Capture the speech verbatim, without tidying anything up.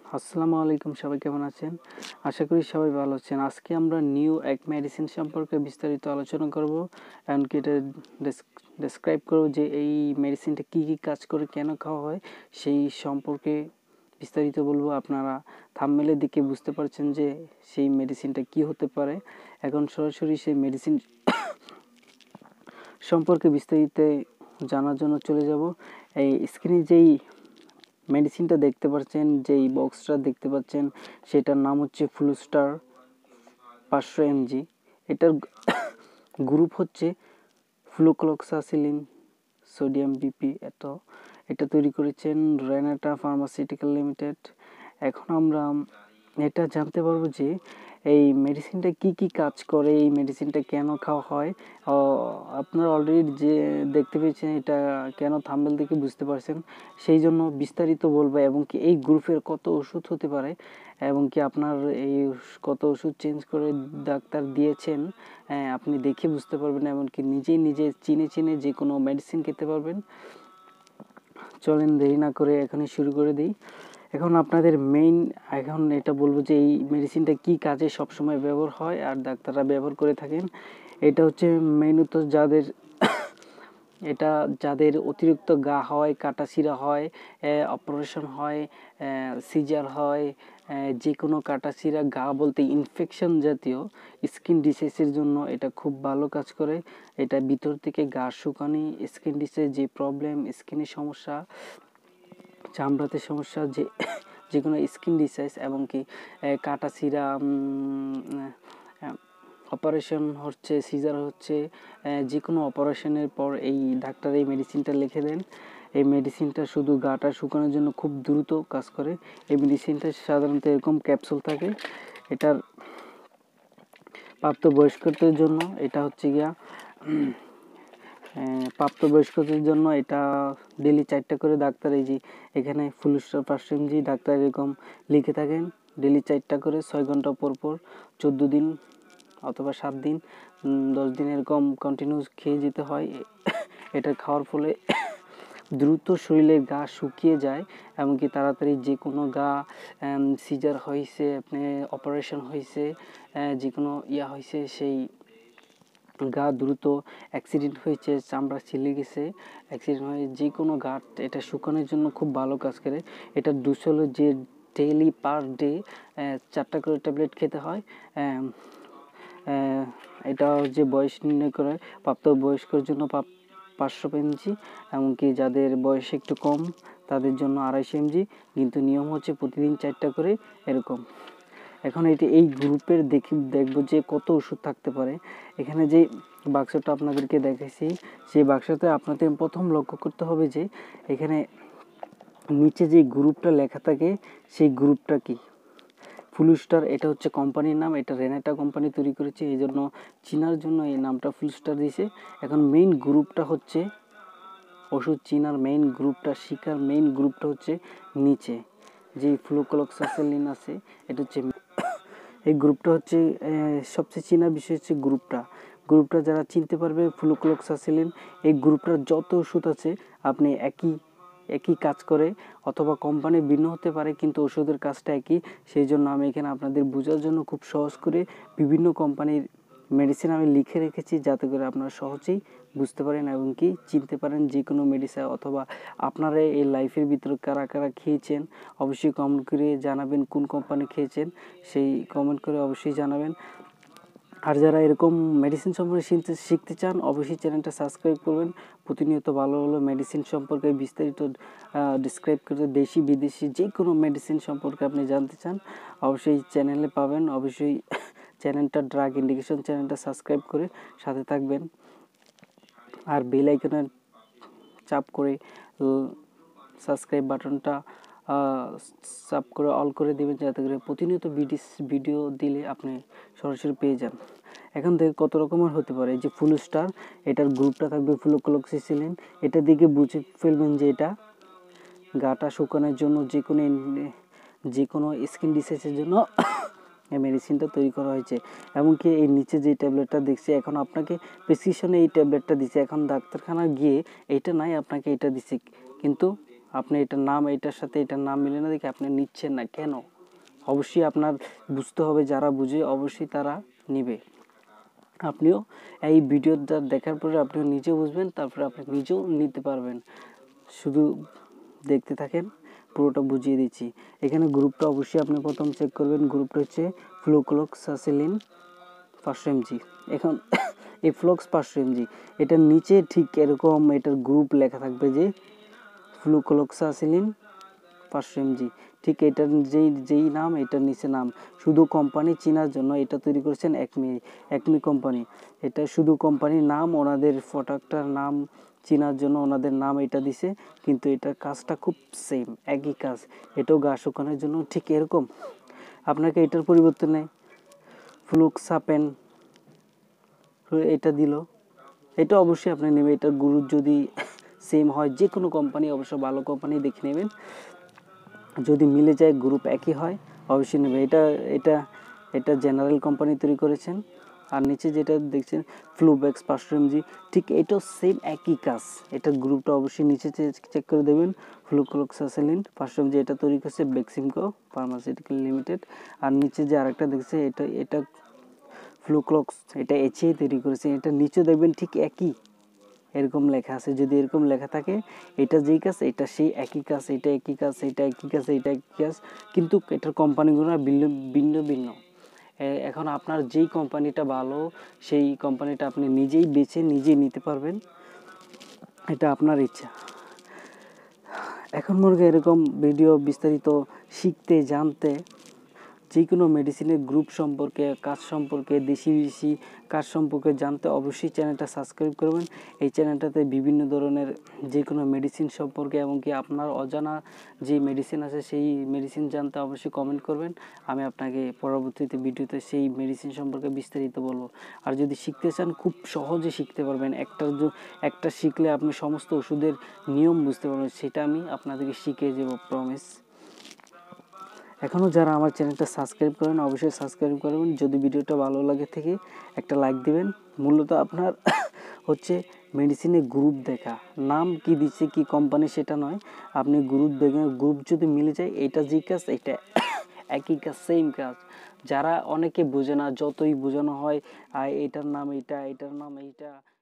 আসসালামু আলাইকুম, সবাই কেমন আছেন? আশা করি সবাই ভালো আছেন। আজকে আমরা নিউ এক মেডিসিন সম্পর্কে বিস্তারিত আলোচনা করব। এমনকি এটা ডেসক্রাইব করব যে এই মেডিসিনটা কী কী কাজ করে, কেন খাওয়া হয়, সেই সম্পর্কে বিস্তারিত বলবো। আপনারা থাম্বনেলে দেখে বুঝতে পারছেন যে সেই মেডিসিনটা কি হতে পারে। এখন সরাসরি সেই মেডিসিন সম্পর্কে বিস্তারিত জানার জন্য চলে যাব। এই স্ক্রিনে যেই মেডিসিনটা দেখতে পাচ্ছেন, যেই বক্সটা দেখতে পাচ্ছেন, সেটার নাম হচ্ছে ফ্লুস্টার পাঁচশো এমজি। এটার গ্রুপ হচ্ছে ফ্লুক্লোক্সাসিলিন সোডিয়াম বিপি। এত এটা তৈরি করেছেন রেনাটা ফার্মাসিউটিক্যাল লিমিটেড। এখন আমরা এটা জানতে পারবো যে এই মেডিসিনটা কি কি কাজ করে, এই মেডিসিনটা কেন খাওয়া হয়। আপনারা অলরেডি যে দেখতে পেয়েছেন, এটা কেন থাম্বনেল দেখে বুঝতে পারছেন, সেই জন্য বিস্তারিত বলবো। এবং কি এই গ্রুপের কত ওষুধ হতে পারে, এবং কি আপনার এই কত ওষুধ চেঞ্জ করে ডাক্তার দিয়েছেন আপনি দেখে বুঝতে পারবেন, এমনকি নিজেই নিজে চিনে চিনে যে কোনো মেডিসিন খেতে পারবেন। চলেন দেরি না করে এখনই শুরু করে দিই। এখন আপনাদের মেইন এখন এটা বলবো যে এই মেডিসিনটা কি কাজে সবসময় ব্যবহার হয় আর ডাক্তাররা ব্যবহার করে থাকেন। এটা হচ্ছে মেইনত যাদের এটা যাদের অতিরিক্ত গা হয়, কাটাছিঁড়া হয়, অপারেশন হয়, সিজার হয়, যে কোনো কাটাছিঁড়া গা বলতে ইনফেকশন জাতীয় স্কিন ডিসিজের জন্য এটা খুব ভালো কাজ করে। এটা ভিতর থেকে গা শুকানি, স্কিন ডিসিজ যে প্রবলেম, স্কিনের সমস্যা, চামড়াতে সমস্যা, যে যে কোনো স্কিন ডিসাইজ, এবং কি কাটাছিঁড়া, অপারেশন হচ্ছে, সিজার হচ্ছে, যে কোনো অপারেশনের পর এই ডাক্তার এই মেডিসিনটা লিখে দেন। এই মেডিসিনটা শুধু গাটা শুকানোর জন্য খুব দ্রুত কাজ করে। এই মেডিসিনটা সাধারণত এরকম ক্যাপসুল থাকে। এটার প্রাপ্তবয়স্কদের জন্য এটা হচ্ছে গিয়া প্রাপ্তবয়স্কদের জন্য এটা ডেলি চারটা করে ডাক্তার, এই যে এখানে ফ্লুস্টার পাঁচশো এমজি ডাক্তার এরকম লিখে থাকেন, ডেলি চারটা করে ছয় ঘন্টা পর পর চোদ্দো দিন অথবা সাত দিন দশ দিন এরকম কন্টিনিউস খেয়ে যেতে হয়। এটা খাওয়ার ফলে দ্রুত শরীরের গা শুকিয়ে যায়, এমনকি তাড়াতাড়ি যে কোনো গা সিজার হয়েছে, আপনি অপারেশন হয়েছে, যে কোনো ইয়া হয়েছে, সেই গা দ্রুত অ্যাক্সিডেন্ট হয়েছে, চামড়া ছিলে গেছে, অ্যাক্সিডেন্ট হয়ে যে কোনো গা এটা শুকানোর জন্য খুব ভালো কাজ করে। এটা দুশো হলো যে ডেইলি পার ডে চারটা করে ট্যাবলেট খেতে হয়। এটা যে বয়স নির্ণয় করে প্রাপ্তবয়স্কর জন্য পাঁচশো এমজি, এমনকি যাদের বয়স একটু কম তাদের জন্য আড়াইশো এমজি, কিন্তু নিয়ম হচ্ছে প্রতিদিন চারটা করে এরকম। এখন এটি এই গ্রুপের দেখি দেখবো যে কত ওষুধ থাকতে পারে। এখানে যে বাক্সটা আপনাদেরকে দেখাইছি, সেই বাক্সতে আপনাদের প্রথম লক্ষ্য করতে হবে যে এখানে নিচে যে গ্রুপটা লেখা থাকে সেই গ্রুপটা কি। ফ্লুস্টার এটা হচ্ছে কোম্পানির নাম, এটা রেনাটা কোম্পানি তৈরি করেছে, এই জন্য চিনার জন্য এই নামটা ফ্লুস্টার দিয়েছে। এখন মেইন গ্রুপটা হচ্ছে ওষুধ চিনার মেইন গ্রুপটা, শিকার মেইন গ্রুপটা হচ্ছে নিচে যে ফ্লুক্লোক্সাসিলিন আছে, এটা হচ্ছে এই গ্রুপটা হচ্ছে সবচেয়ে চেনা বিষয় হচ্ছে গ্রুপটা। গ্রুপটা যারা চিনতে পারবে ফ্লুক্লোক্সাসিলিন, এই গ্রুপটার যত ওষুধ আছে আপনি একই একই কাজ করে, অথবা কোম্পানি ভিন্ন হতে পারে কিন্তু ওষুধের কাজটা একই। সেই জন্য আমি এখানে আপনাদের বোঝার জন্য খুব সহজ করে বিভিন্ন কোম্পানির মেডিসিন আমি লিখে রেখেছি, যাতে করে আপনারা সহজেই বুঝতে পারেন এবং কি চিনতে পারেন যে কোনো মেডিসিন। অথবা আপনারা এই লাইফের ভিতরে কারা কারা খেয়েছেন অবশ্যই কমেন্ট করে জানাবেন, কোন কোম্পানি খেয়েছেন সেই কমেন্ট করে অবশ্যই জানাবেন। আর যারা এরকম মেডিসিন সম্পর্কে শিখতে শিখতে চান অবশ্যই চ্যানেলটা সাবস্ক্রাইব করবেন। প্রতিনিয়ত ভালো ভালো মেডিসিন সম্পর্কে বিস্তারিত ডিসক্রাইব করতে, দেশি বিদেশি যে কোনো মেডিসিন সম্পর্কে আপনি জানতে চান অবশ্যই চ্যানেলে পাবেন। অবশ্যই চ্যানেলটা ড্রাগ ইন্ডিকেশন চ্যানেলটা সাবস্ক্রাইব করে সাথে থাকবেন, আর বেল আইকনের চাপ করে সাবস্ক্রাইব বাটনটা সাব করে অল করে দেবেন, যাতে করে প্রতিনিয়ত ভিডিও দিলে আপনি সরাসরি পেয়ে যান। এখন থেকে কত রকমের হতে পারে, এই যে ফ্লুস্টার এটার গ্রুপটা থাকবে ফ্লুক্লোক্সাসিলিন, এটা দিকে বুঝে ফেলবেন যে এটা গাটা শুকানোর জন্য, যে কোনো যে কোনো স্কিন ডিসিজের জন্য এই মেডিসিনটা তৈরি করা হয়েছে। এমনকি এই নিচে যে ট্যাবলেটটা দেখছি, এখন আপনাকে প্রেসক্রিপশনে এই ট্যাবলেটটা দিচ্ছে, এখন ডাক্তারখানা গিয়ে এইটা নাই আপনাকে এটা দিচ্ছে, কিন্তু আপনি এটার নাম এটার সাথে এটার নাম মিলে না দেখে আপনি নিচ্ছেন না কেন? অবশ্যই আপনার বুঝতে হবে, যারা বুঝে অবশ্যই তারা নিবে। আপনিও এই ভিডিওটা দেখার পরে আপনিও নিজে বুঝবেন, তারপরে আপনি নিজেও নিতে পারবেন। শুধু দেখতে থাকেন, পুরোটা বুঝিয়ে দিচ্ছি। এখানে গ্রুপটা অবশ্যই আপনি প্রথম চেক করবেন। গ্রুপটা হচ্ছে ফ্লুক্লোক্সাসিলিন পাঁচশো এমজি। এখন এই ফ্লক্স পাঁচশো এমজি, এটার নিচে ঠিক এরকম এটার গ্রুপ লেখা থাকবে যে ফ্লুক্লোক্সাসিলিন পাঁচশো এমজি। ঠিক এটার যেই যেই নাম, এটার নিচে নাম। শুধু কোম্পানি চেনার জন্য এটা তৈরি করেছেন একমি একমি কোম্পানি। এটা শুধু কোম্পানির নাম, ওনাদের প্রোডাক্টটার নাম চেনার জন্য ওনাদের নাম এটা দিছে, কিন্তু এটার কাজটা খুব সেম, একই কাজ। এটাও গা শুকানোর জন্য ঠিক এরকম। আপনাকে এটার পরিবর্তনে ফ্লুক্সাপেন এটা দিল, এটা অবশ্যই আপনি নেবেন। এটার গ্রুপ যদি সেম হয়, যে কোনো কোম্পানি অবশ্য ভালো কোম্পানি দেখে নেবেন, যদি মিলে যায় গ্রুপ একই হয় অবশ্যই নেবে। এটা এটা এটা জেনারেল কোম্পানি তৈরি করেছেন। আর নিচে যেটা দেখছেন ফ্লুবেক্স পাঁচশো এমজি, ঠিক এটাও সেম একই কাজ। এটার গ্রুপটা অবশ্যই নিচে চেক করে দেবেন। ফ্লুক্লোক্সাসিলিন পাঁচশো এমজি এটা তৈরি করছে বেক্সিমকো ফার্মাসিউটিক্যাল লিমিটেড। আর নিচে যে আরেকটা দেখছে এটা এটা ফ্লুক্লোক্স, এটা এইচএ তৈরি করেছে। এটা নিচে দেখবেন ঠিক একই এরকম লেখা আছে। যদি এরকম লেখা থাকে এটা যেই কাজ এটা সেই একই কাজ, এটা একই কাজ, এটা একই কাজ, এটা একই কাজ, কিন্তু এটার কোম্পানিগুলো ভিন্ন ভিন্ন ভিন্ন। এখন আপনার যেই কোম্পানিটা ভালো সেই কোম্পানিটা আপনি নিজেই বেছে নিজেই নিতে পারবেন, এটা আপনার ইচ্ছা। এখন মনে করি এরকম ভিডিও বিস্তারিত শিখতে জানতে, যে কোনো মেডিসিনের গ্রুপ সম্পর্কে, কাজ সম্পর্কে, দেশি বিদেশি কাজ সম্পর্কে জানতে অবশ্যই চ্যানেলটা সাবস্ক্রাইব করবেন। এই চ্যানেলটাতে বিভিন্ন ধরনের যে কোনো মেডিসিন সম্পর্কে, এমনকি আপনার অজানা যে মেডিসিন আছে সেই মেডিসিন জানতে অবশ্যই কমেন্ট করবেন। আমি আপনাকে পরবর্তীতে ভিডিওতে সেই মেডিসিন সম্পর্কে বিস্তারিত বলবো। আর যদি শিখতে চান খুব সহজে শিখতে পারবেন। একটা একটা শিখলে আপনি সমস্ত ওষুধের নিয়ম বুঝতে পারবেন, সেটা আমি আপনাদেরকে শিখিয়ে দেবো, প্রমিস। এখনও যারা আমার চ্যানেলটা সাবস্ক্রাইব করেন অবশ্যই সাবস্ক্রাইব করবেন। যদি ভিডিওটা ভালো লাগে থেকে একটা লাইক দিবেন। মূলত আপনার হচ্ছে মেডিসিনের গ্রুপ দেখা, নাম কি দিচ্ছে কি কোম্পানি সেটা নয়, আপনি গ্রুপ দেখেন। গ্রুপ যদি মিলে যায় এটা যে কাজ এটা একই কাজ, সেম কাজ। যারা অনেকে বোঝে না, যতই বোঝানো হয় এটার নাম এইটা, এটার নাম এইটা,